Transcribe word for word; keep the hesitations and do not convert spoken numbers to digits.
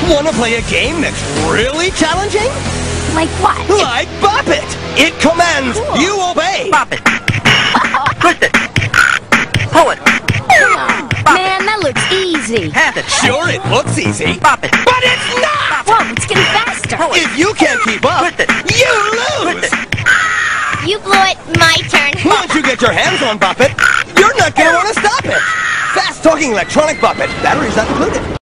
Want to play a game that's really challenging? Like what? Like Bop It! It commands, Cool. you obey! Bop it. Twist it. Pull it. Man, that looks easy. Half it. Sure, it looks easy, Bop it. but it's not! Whoa, it's getting faster. Pull it. If you can't keep up, Twist it. you lose! Twist it. You blew it. My turn. Once you get your hands on Bop It, you're not gonna want to stop it! Fast-talking electronic Bop It, batteries not included.